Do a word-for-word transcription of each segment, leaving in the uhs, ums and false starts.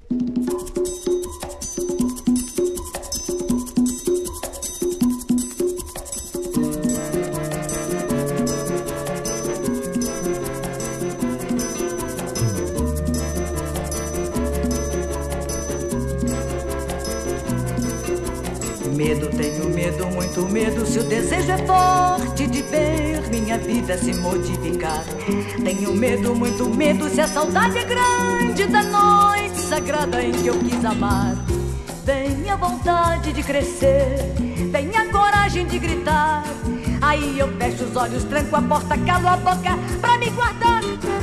Medo, tenho medo, muito medo, se o desejo é forte de ver minha vida se modificar. Tenho medo, muito medo, se a saudade é grande da noite sagrada em que eu quis amar. Vem a vontade de crescer, vem a coragem de gritar. Aí eu fecho os olhos, tranco a porta, calo a boca pra me guardar.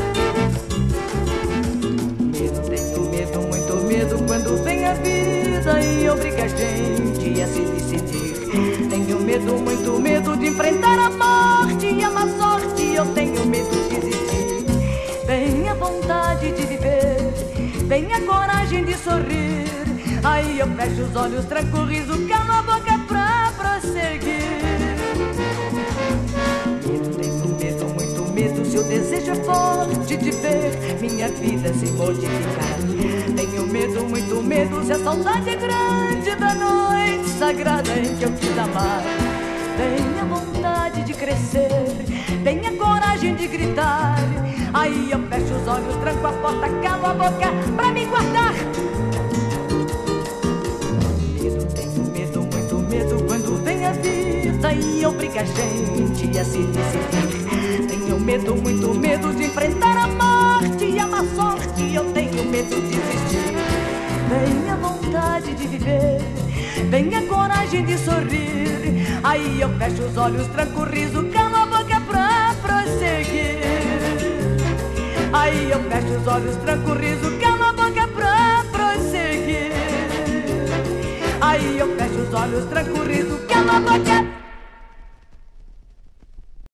Medo, tenho medo, muito medo, quando vem a vida e obriga a gente a se decidir. Tenho medo, muito medo de enfrentar a morte e a má sorte, eu tenho medo de desistir. Vem a vontade de viver, vem a coragem de sorrir. Aí eu fecho os olhos, tranco o riso, calo a boca pra prosseguir. Medo, tenho medo, muito medo, se o desejo é forte de ver minha vida se modificar. Tenho medo, muito medo, se a saudade é grande da noite sagrada em que eu quis amar. Vem a vontade de crescer, vem a coragem de gritar. Aí eu fecho os olhos, tranco a porta, calo a boca pra me guardar. Medo, tenho medo, muito medo, quando vem a vida e obriga a gente a se decidir. Tenho medo, muito medo de enfrentar a morte e a má sorte, eu tenho medo de desistir. Vem a vontade de viver, vem a coragem de sorrir. Aí eu fecho os olhos, tranco o riso, calo a boca pra prosseguir. Aí eu fecho os olhos, tranco o riso, calo a boca pra prosseguir. Aí eu fecho os olhos, tranco o riso, calo a boca.